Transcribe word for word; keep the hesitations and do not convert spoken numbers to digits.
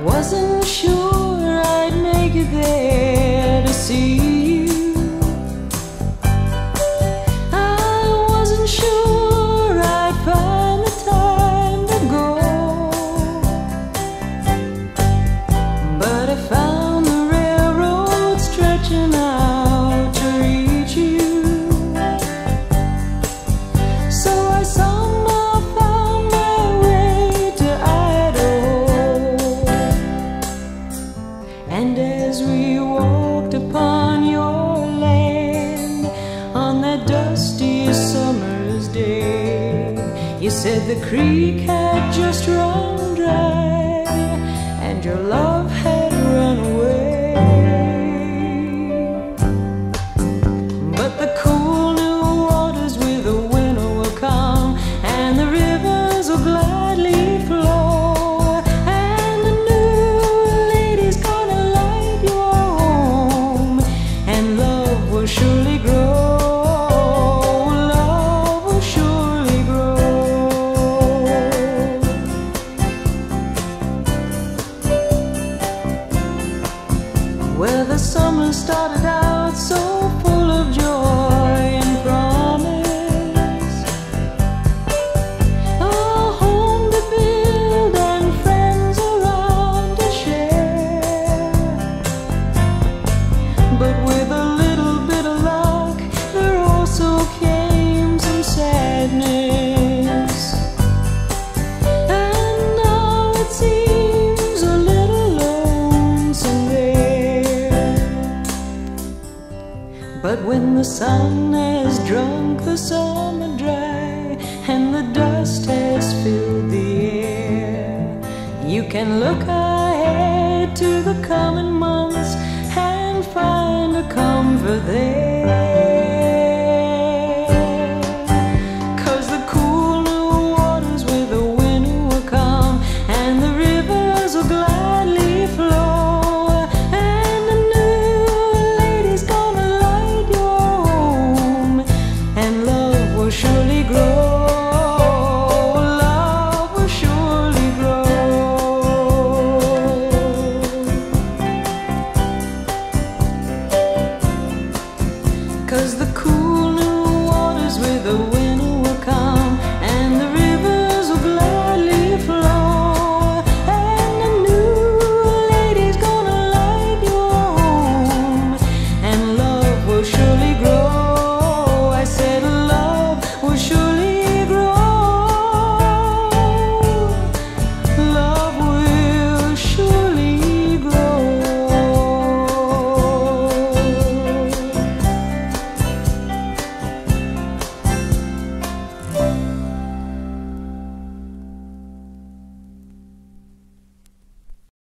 wasn't sure I'd make it there to see you. I wasn't sure I'd find the time to go, but I found the railroad stretching out to reach you. So I somehow found my way to Idaho, and as we walked upon your land on that dusty summer's day, you said the creek had just run dry and your love had run away. But the cool new waters with the winter will come, and the rivers will gladly flow, and the new lady's gonna light your home, and love will surely grow. Love will surely grow. Well, the summer started out so full of joy and promise, a home to build and friends around to share. But with a little bit of luck, there also came some sadness, and now it seems a little lonesome there. But when the sun has drunk the summer dry and the dust has filled the air, you can look ahead to the coming months and find a comfort there. 'Cause the cool new waters with the winter will come, and the rivers will gladly flow, and the new lady's gonna light your home, and love will surely grow. Love will surely grow. 'Cause the cool new waters with the wind